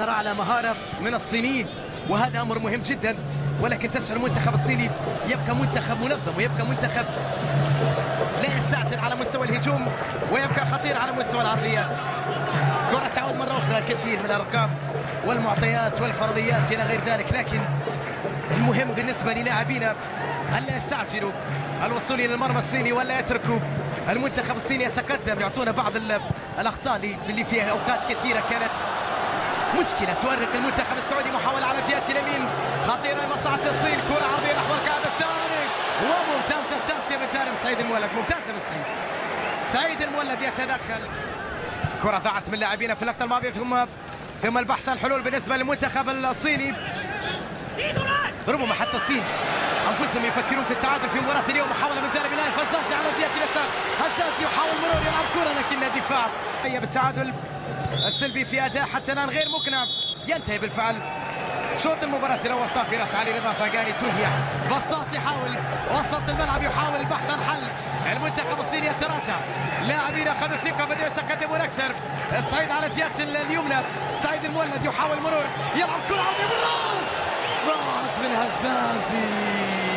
نرى على مهارة من الصينيين، وهذا أمر مهم جدا. ولكن تشعر المنتخب الصيني يبقى منتخب منظم، ويبقى منتخب لا يستعجل على مستوى الهجوم، ويبقى خطير على مستوى العرضيات. كرة تعود مرة أخرى الكثير من الأرقام والمعطيات والفرضيات إلى غير ذلك، لكن المهم بالنسبة للاعبينا ألا يستعجلوا الوصول إلى المرمى الصيني ولا يتركوا المنتخب الصيني يتقدم. يعطونا بعض الأخطاء اللي فيها أوقات كثيرة كانت مشكلة تؤرق المنتخب السعودي. محاولة على جهة اليمين خطيرة مصلحة الصين، كرة عرضية نحو الكعب الثاني، وممتازة التغطية من جانب سعيد المولد. ممتازة من سعيد المولد يتدخل. كرة ضاعت من لاعبينا في اللقطة الماضية، ثم البحث عن حلول بالنسبة للمنتخب الصيني. ربما حتى الصين انفسهم يفكرون في التعادل في مباراة اليوم. محاولة من جانب نايف هزازي على جهة اليسار، هزازي يحاول مرور يلعب كرة لكن الدفاع بالتعادل السلبي في اداء حتى الان غير مقنع. ينتهي بالفعل شوط المباراة الأول. صافرة علي رضا فاقاني تنهي. بصاص يحاول وسط الملعب، يحاول البحث عن حل. المنتخب الصيني يتراجع، لاعبين اخذوا الثقة بدأوا يتقدمون أكثر. الصعيد على جهة اليمنى، سعيد المولد يحاول مرور يلعب كرة عرضية بالراس، ضاعت من هزازي.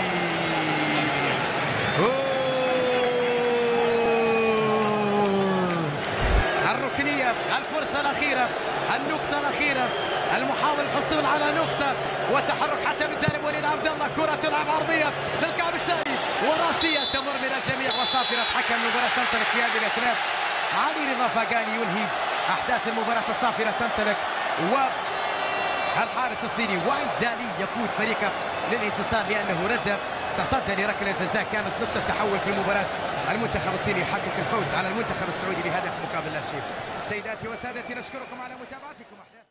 الركنية، الفرصة الأخيرة، النقطة الأخيرة، المحاول الحصول على نقطة وتحرك حتى من جانب وليد عبد الله. كرة تلعب عرضية للكعب الثاني وراسية تمر من الجميع، وصافرة حكم المباراة تنطلق في هذه الأثناء. علي رضا فاقاني ينهي أحداث المباراة. الصافرة تنطلق والحارس الصيني وانغ دالي يقود فريقه للانتصار لأنه رد تصدى لركلة جزاء كانت نقطة تحول في المباراة. المنتخب الصيني يحقق الفوز على المنتخب السعودي بهدف مقابل لا شيء. سيداتي وسادتي نشكركم على متابعتكم.